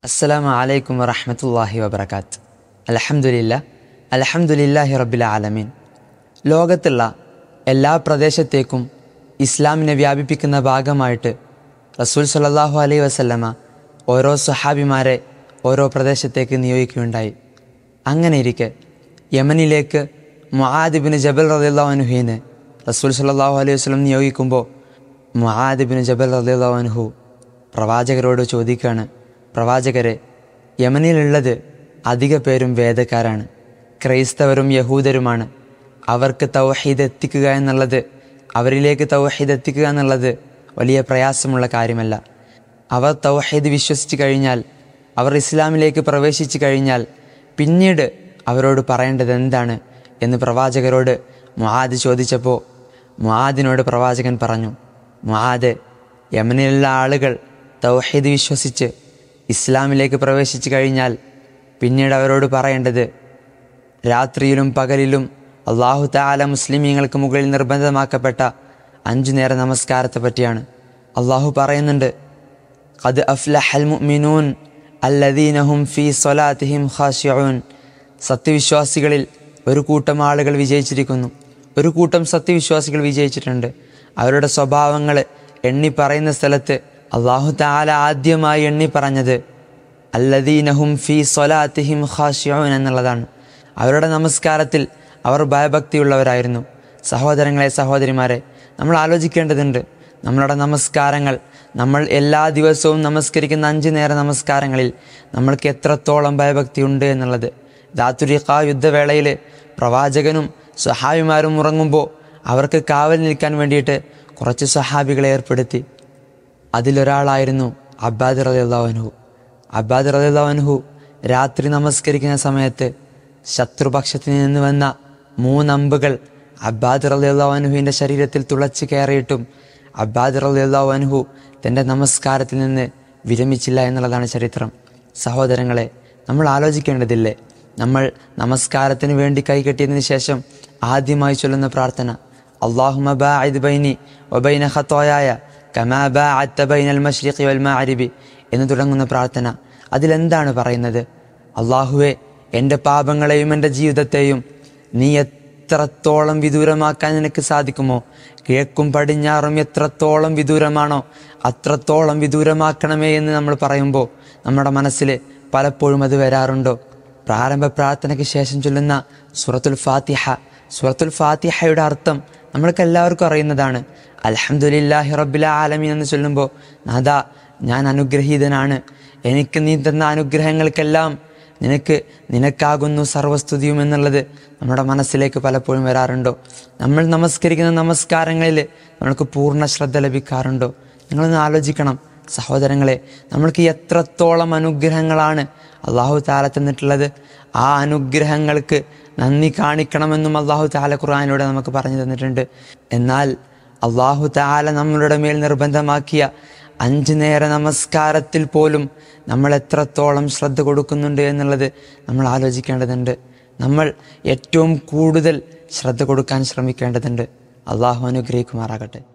അസ്സലാമു അലൈക്കും വറഹ്മത്തുള്ളാഹി വബറകാത്ത്. അൽഹംദുലില്ലാഹി റബ്ബിൽ ആലമീൻ. ലോകത്തുള്ള എല്ലാ പ്രദേശത്തേക്കും ഇസ്ലാമിനെ വ്യാപിപ്പിക്കുന്ന ഭാഗമായിട്ട് റസൂൽ സല്ലല്ലാഹു അലൈഹി വസല്ലമ ഓരോ സ്വഹാബിമാരെ ഓരോ പ്രദേശത്തേക്ക് നിയോഗിക്കുകയുണ്ടായി. അങ്ങനെ ഇരിക്കെ യമനിലേക്ക് മുആദ് ഇബ്നു ജബൽ റളിയല്ലാഹു അൻഹുവിനെ റസൂൽ സല്ലല്ലാഹു അലൈഹി വസല്ലം നിയോഗിക്കുമ്പോൾ മുആദ് ഇബ്നു ജബൽ റളിയല്ലാഹു അൻഹു പ്രവാചകരോട് ചോദിക്കുകയാണ്, പ്രവാചകരെ, യമനിലുള്ളത് അധിക പേരും വേദക്കാരാണ്, ക്രൈസ്തവരും യഹൂദരുമാണ്. അവർക്ക് തൗഹീദ് എത്തിക്കുക എന്നുള്ളത്, അവരിലേക്ക് തൗഹീദ് എത്തിക്കുക എന്നുള്ളത് വലിയ പ്രയാസമുള്ള കാര്യമല്ല. അവർ തൗഹീദ് വിശ്വസിച്ച് കഴിഞ്ഞാൽ, അവർ ഇസ്ലാമിലേക്ക് പ്രവേശിച്ചു കഴിഞ്ഞാൽ പിന്നീട് അവരോട് പറയേണ്ടത് എന്താണ് എന്ന് പ്രവാചകരോട് മുആദ് ചോദിച്ചപ്പോൾ മുആദിനോട് പ്രവാചകൻ പറഞ്ഞു, മുആദ്, യമനിലുള്ള ആളുകൾ തൗഹീദ് വിശ്വസിച്ച് ഇസ്ലാമിലേക്ക് പ്രവേശിച്ചു കഴിഞ്ഞാൽ പിന്നീട് അവരോട് പറയേണ്ടത് രാത്രിയിലും പകലിലും അല്ലാഹു തആല മുസ്ലിമീങ്ങൾക്ക് മുകളിൽ നിർബന്ധമാക്കപ്പെട്ട 5 നേര നമസ്കാരത്തെ പറ്റിയാണ്. അല്ലാഹു പറയുന്നുണ്ട്, ഖദ് അഫ്ലഹൽ മുഅ്മിനൂൻ അല്ലദീന ഹും ഫീ സ്വലാത്തിഹിം ഖാശിഊൻ. സത്യവിശ്വാസികളിൽ ഒരു കൂട്ടം ആളുകൾ വിജയിച്ചിരിക്കുന്നു, ഒരു കൂട്ടം സത്യവിശ്വാസികൾ വിജയിച്ചിട്ടുണ്ട്. അവരുടെ സ്വഭാവങ്ങൾ എണ്ണി പറയുന്ന സ്ഥലത്ത് അല്ലാഹു തആല ആദ്യമായി എണ്ണി പറഞ്ഞത് അല്ലദീന ഹും ഫീ സ്വലാത്തിഹിം ഖാശിഊൻ എന്നുള്ളതാണ്. അവരുടെ നമസ്കാരത്തിൽ അവർ ഭയഭക്തിയുള്ളവരായിരുന്നു. സഹോദരങ്ങളെ, സഹോദരിമാരെ, നമ്മൾ ആലോചിക്കേണ്ടതുണ്ട്, നമ്മളുടെ നമസ്കാരങ്ങൾ, നമ്മൾ എല്ലാ ദിവസവും നമസ്കരിക്കുന്ന 5 നേര നമസ്കാരങ്ങളിൽ നമ്മൾക്ക് എത്രത്തോളം ഭയഭക്തി ഉണ്ട് എന്നുള്ളത്. ദാത്തുരിഖ യുദ്ധവേളയിൽ പ്രവാചകനും സ്വഹാബിമാരും ഉറങ്ങുമ്പോൾ അവർക്ക് കാവൽ നിൽക്കാൻ വേണ്ടിയിട്ട് കുറച്ച് സ്വഹാബികളെ ഏർപ്പെടുത്തി. അതിലൊരാളായിരുന്നു അബ്ബാദ് റളിയല്ലാഹു അൻഹു. അബ്ബാദ് റളിയല്ലാഹു അൻഹു രാത്രി നമസ്കരിക്കുന്ന സമയത്ത് ശത്രുപക്ഷത്തിൽ നിന്ന് വന്ന 3 അമ്പുകൾ അബ്ബാദ് റളിയല്ലാഹു അൻഹുവിൻ്റെ ശരീരത്തിൽ തുളച്ച് കയറിയിട്ടും അബ്ബാദ് റളിയല്ലാഹു അൻഹു തൻ്റെ നമസ്കാരത്തിൽ നിന്ന് വിരമിച്ചില്ല എന്നുള്ളതാണ് ചരിത്രം. സഹോദരങ്ങളെ, നമ്മൾ ആലോചിക്കേണ്ടതില്ലേ, നമ്മൾ നമസ്കാരത്തിന് വേണ്ടി കൈകെട്ടിയതിന് ശേഷം ആദ്യമായി ചൊല്ലുന്ന പ്രാർത്ഥന അല്ലാഹുമ്മ ബാഇദ് ബൈനി വബൈന ഖതായായ കമാ ബഅഅത ബൈനൽ മശ്രിഖി വൽ മഅരിബി എന്ന് തുടങ്ങുന്ന പ്രാർത്ഥന. അതിലെന്താണ് പറയുന്നത്? അല്ലാഹുവേ, എൻ്റെ പാപങ്ങളെയും എൻ്റെ ജീവിതത്തെയും നീ എത്രത്തോളം വിദൂരമാക്കാൻ നിനക്ക് സാധിക്കുമോ, കിഴക്കും പടിഞ്ഞാറും എത്രത്തോളം വിദൂരമാണോ അത്രത്തോളം വിദൂരമാക്കണമേ എന്ന് നമ്മൾ പറയുമ്പോൾ നമ്മുടെ മനസ്സിൽ പലപ്പോഴും അത് വരാറുണ്ടോ? പ്രാരംഭ പ്രാർത്ഥനയ്ക്ക് ശേഷം ചൊല്ലുന്ന സൂറത്തുൽ ഫാത്തിഹ, സൂറത്തുൽ ഫാത്തിഹയുടെ അർത്ഥം നമ്മൾക്ക് എല്ലാവർക്കും അറിയുന്നതാണ്. അൽഹംദുലില്ലാഹി റബ്ബിൽ ആലമീൻ എന്ന് ചൊല്ലുമ്പോൾ, നാഥാ, ഞാൻ അനുഗ്രഹീതനാണ്, എനിക്ക് നീ തന്ന അനുഗ്രഹങ്ങൾക്കെല്ലാം നിനക്കാകുന്നു സർവസ്തുതിയും എന്നുള്ളത് നമ്മുടെ മനസ്സിലേക്ക് പലപ്പോഴും വരാറുണ്ടോ? നമ്മൾ നമസ്കരിക്കുന്ന നമസ്കാരങ്ങളിൽ നമ്മൾക്ക് പൂർണ്ണ ശ്രദ്ധ ലഭിക്കാറുണ്ടോ? നിങ്ങളൊന്ന് ആലോചിക്കണം സഹോദരങ്ങളെ, നമ്മൾക്ക് എത്രത്തോളം അനുഗ്രഹങ്ങളാണ് അല്ലാഹു തആല തന്നിട്ടുള്ളത്. ആ അനുഗ്രഹങ്ങൾക്ക് നന്ദി കാണിക്കണമെന്നും അല്ലാഹു തആല ഖുർആനിലൂടെ നമുക്ക് പറഞ്ഞു തന്നിട്ടുണ്ട്. എന്നാൽ അല്ലാഹു തആല നമ്മളുടെ മേൽ നിർബന്ധമാക്കിയ 5 നേര നമസ്കാരത്തിൽ പോലും നമ്മൾ എത്രത്തോളം ശ്രദ്ധ കൊടുക്കുന്നുണ്ട് എന്നുള്ളത് നമ്മൾ ആലോചിക്കേണ്ടതുണ്ട്. നമ്മൾ ഏറ്റവും കൂടുതൽ ശ്രദ്ധ കൊടുക്കാൻ ശ്രമിക്കേണ്ടതുണ്ട്. അല്ലാഹു അനുഗ്രഹിക്കുമാറാകട്ടെ.